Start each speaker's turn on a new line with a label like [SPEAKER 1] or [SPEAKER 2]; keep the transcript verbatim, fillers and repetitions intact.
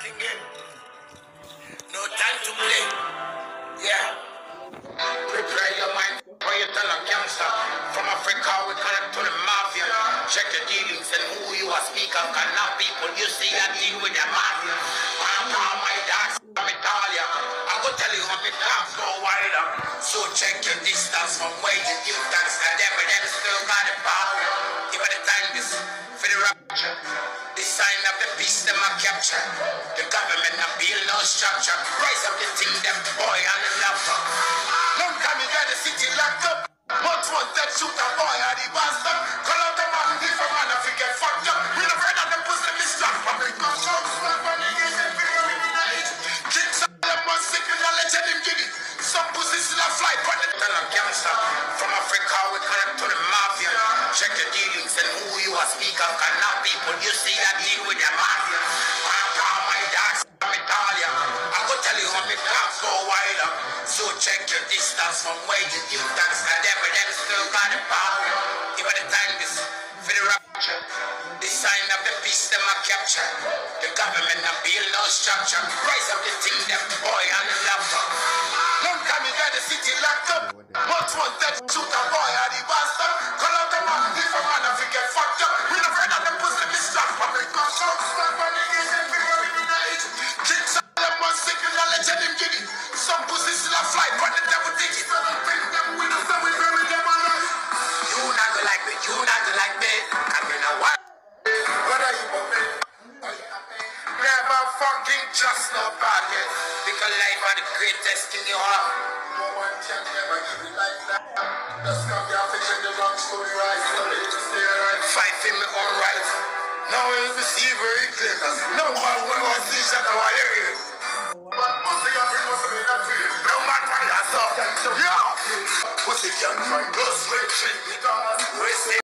[SPEAKER 1] thinking. No time to play. Yeah. Prepare your mind for you tell a gangster. From Africa we connect to the mafia. Check your dealings and who you are speaking. Cannot people you see I deal with the mafia. I'm on my dance from Italia. I go tell you how my dance go wider. So check your distance from where you give thanks. And evidence still got the power. Even the time is for the rapture. The sign of the beast them a capture. The government a build no structure. Rise up the thing them boy and the laptop. Long time you got the city locked up. Much one that shoot a boy at the bastard. Call out the man, different man if you get fucked up. We never heard of them pussy mistrust. Public control, slap on the gate and figure it in the age. Kicks up them one second and legend him giddy. Some pussy still a fly, but they tell a gangster. From Africa we connect to the mafia. Check your dealings and who you are speaking. Cannot people you see that deal with the mafia. I'm on my dance from Italia. I go tell you how my dogs go wider. So check your distance from where you give thanks. And evidence still got the power. Even the time is for the rapture. The sign of the beast them a capture. The government a build no structure. Rise up the thing them boy and the laptop. Long time you got the city locked up. Much one that shoot a boy at the bastard. Call out the man, different man if you get fucked up. We never heard of them pussy mistrust. Public control, slap on the gate and figure it in the age. Kicks up them one second and legend him giddy. Some pussy still a fly, but the devil think it. I don't bring them with us and we bury them alive. You not go like me, you not go like me. I'm gonna what? What are you moving? Never fucking trust nobody. Because life are the greatest thing you have. No one can never give it like that. Just come here to check the wrong story right. So they just stay right. Fight for me on right. Now we see very clear. Cause no one will want to see Shatta wale. But mostly I bring us to be that way. No man why I saw. Yeah. What's it young man? Go straight, straight. Because we say